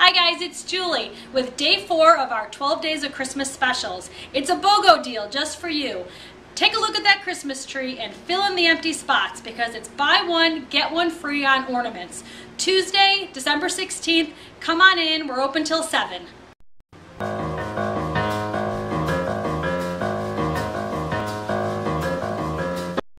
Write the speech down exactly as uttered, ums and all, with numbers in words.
Hi guys, it's Julie with day four of our twelve days of Christmas specials. It's a BOGO deal just for you. Take a look at that Christmas tree and fill in the empty spots because it's buy one, get one free on ornaments. Tuesday, December sixteenth, come on in, we're open till seven.